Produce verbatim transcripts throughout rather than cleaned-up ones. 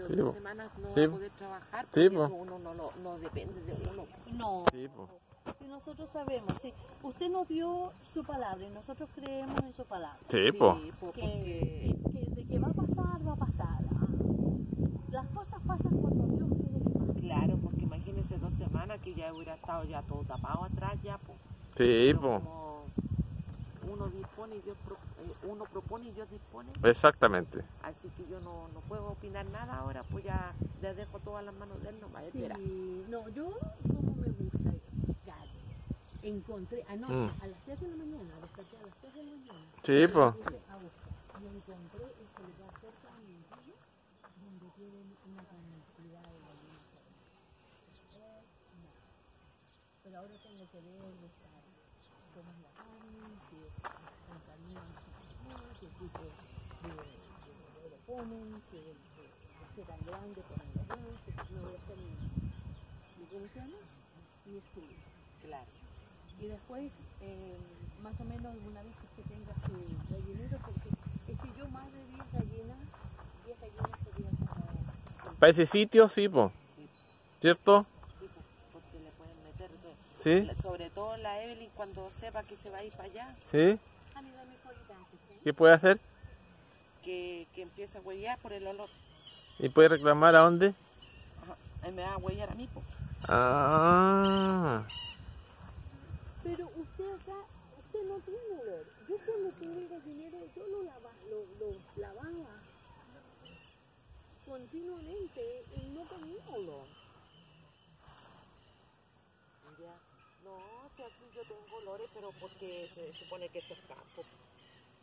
pero Sí, dos po. semanas no Sí, va a po. poder trabajar Sí, porque po. eso uno no, lo- no depende de uno. No, Sí, po. si nosotros sabemos, sí. Usted nos dio su palabra y nosotros creemos en su palabra. Sí, po. po, Que, porque que- que de que va a pasar, va a pasar. Ah. Las cosas pasan cuando Dios quiere que pasen. claro, porque imagínese dos semanas que ya hubiera estado ya todo tapado atrás ya, pues. Sí, Pero po. como uno dispone y Dios pro- eh, uno propone y Dios dispone, Exactamente. así que yo no, no puedo opinar nada ahora, pues ya le dejo todas las manos de él, no va a esperar. Sí, no, yo como me gusta, Cari, encontré anoche Mm. a las tres de la mañana, desperté a las tres de la mañana. Sí, po. Puse a buscar y encontré este lugar cerca de mi casa donde tienen una cantidad de gallinas. hermosas. Pero ahora tengo que ver esta, cómo es la carne, si están cariños, qué tipo de, de, de lo ponen, que, que, que tan grande ponen los huevos, que no voy a hacer mi, mi ¿cómo se llama? Mi estudio. Claro. Y después, eh, más o menos una vez que tenga su gallinero, porque es que yo más de diez gallinas, diez gallinas sería como... Para ese sitio, sí, po. ¿Cierto? Sí, pues, porque le pueden meter de- Sí, la- sobre todo la Evelyn cuando sepa que se va a ir para allá, sí. A mí dame colita antes, ¿sí? ¿Qué puede hacer? que, que empieza a huellar por el olor. ¿Y puede reclamar a dónde? Ajá. Ahí me va a huellar a mí, pues. Ah, Pero usted acá, usted no tiene olor. Yo cuando tuve el gallinero, yo lo, lava, lo, lo lavaba continuamente y no tenía olor. Ya. No, si aquí yo tengo olores, pero porque se supone que esto es campo.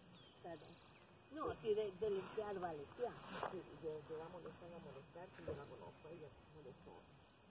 Claro. No, si de, de limpiar va a limpiar. Sí, yo, yo va a molestar, va a molestar, si yo va a molestar.